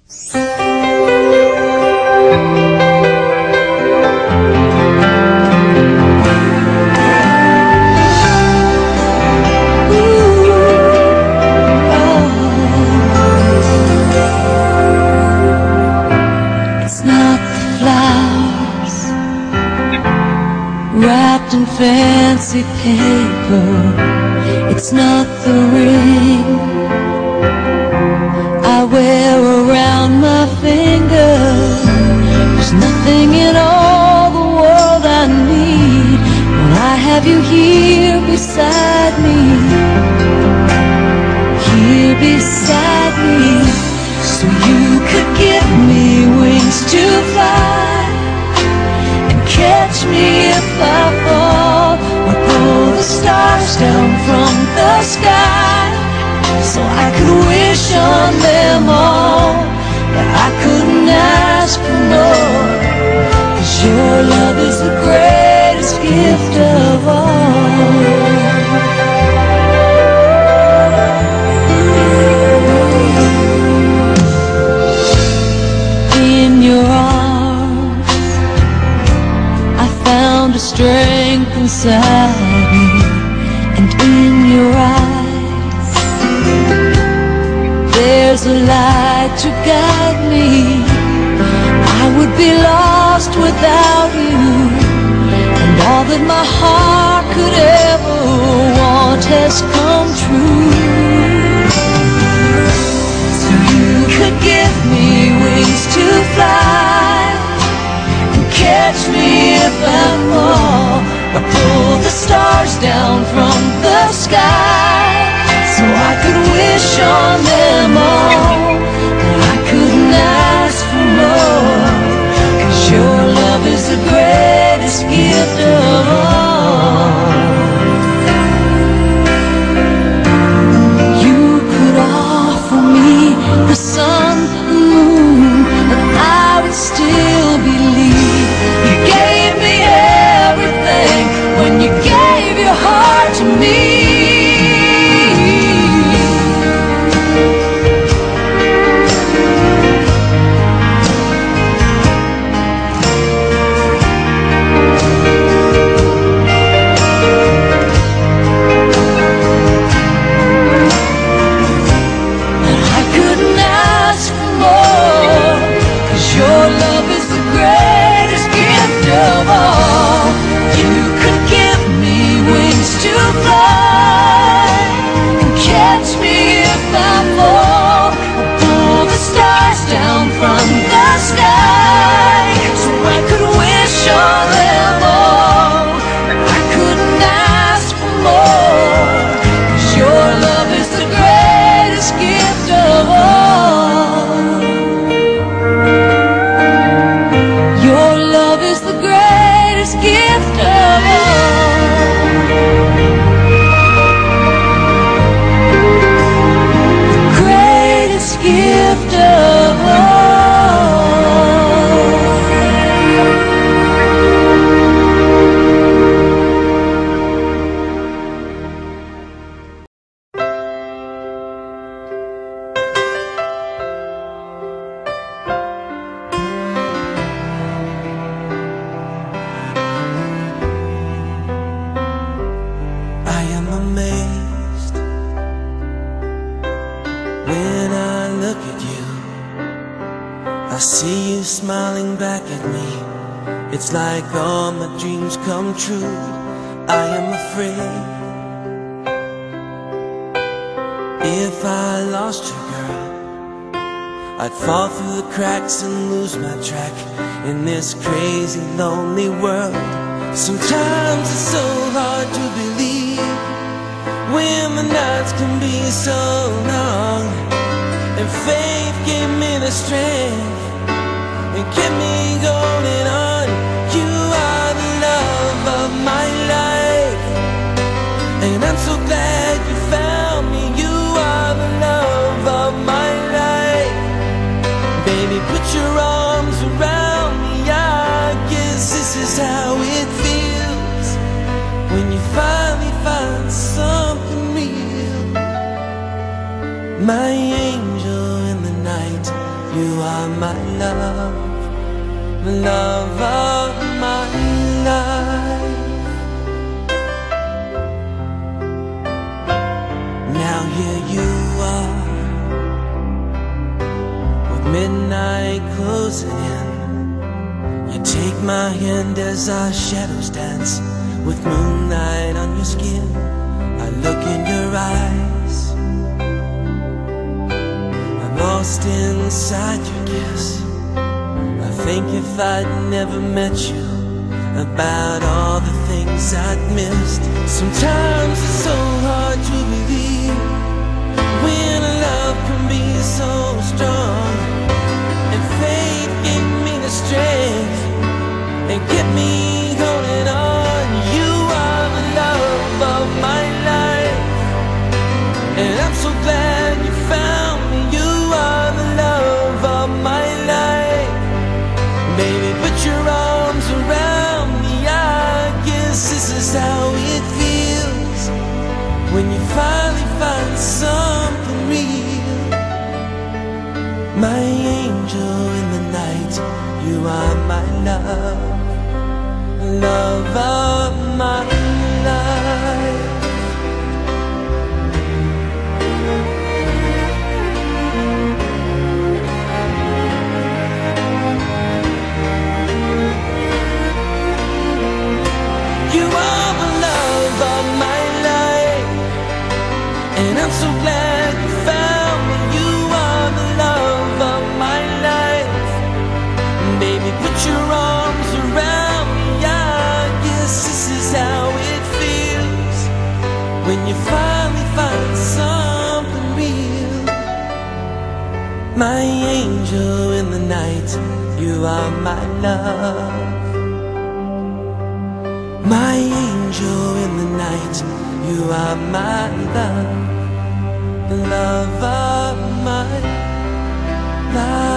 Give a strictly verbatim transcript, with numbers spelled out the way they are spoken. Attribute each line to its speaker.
Speaker 1: Wrapped in fancy paper, it's not the ring I wear around my finger. There's nothing in all the world I need when I have you here beside me, here beside me. So you could give me wings to fly, catch me if I fall, or pull the stars down from the sky, so I could wish on them all, but I couldn't ask for more, 'cause your love is the greatest gift of all. In your arms strength inside me, and in your eyes there's a light to guide me. I would be lost without you, and all that my heart could ever want has come true. So you could give me wings to fly, catch me if I fall, or pull the stars down from the sky, so I could wish on them all, but I couldn't ask for more, 'cause your love is the greatest gift of all. You could offer me the sun, the moon, and I would still believe. You gave me everything when you gave your heart to me. But I couldn't ask for more, 'cause your love is the greatest gift of all. You could give me wings to fly, and catch me if I fall, or pull the stars down from the sky, so I could wish on them all, and I couldn't ask for more, 'cause your love is the greatest gift of all. Your love is the greatest gift of all. The greatest gift of all.
Speaker 2: I see you smiling back at me. It's like all my dreams come true. I am afraid if I lost you, girl, I'd fall through the cracks and lose my track in this crazy, lonely world. Sometimes it's so hard to believe when the nights can be so long, and faith gave me the strength and kept me going on. You are the love of my life, and I'm so glad you found me. You are the love of my life. Baby, put your arms around me. I guess this is how it feels when you finally find something real. My angel in the night, you are my love, the love of my life. Now here you are, with midnight closing in. You take my hand as our shadows dance, with moonlight on your skin. I look in your eyes, I'm lost inside your kiss. I think if I'd never met you, about all the things I'd missed. Sometimes it's so hard to believe when love can be so strong, and faith gave me the strength and kept me holding on. You are the love of my life, and I'm so glad you found me. You are the love of my life. Baby, put your arms around me. I guess this is how it feels when you finally find something real. My angel in the night, you are my love, love of my life. You are the love of my life, and I'm so glad you found me. You are the love of my life. Baby, put your arms around me. I guess this is how it feels when you finally find something real. My angel in the night, you are my love. My angel in the night, you are my love, the love of my life.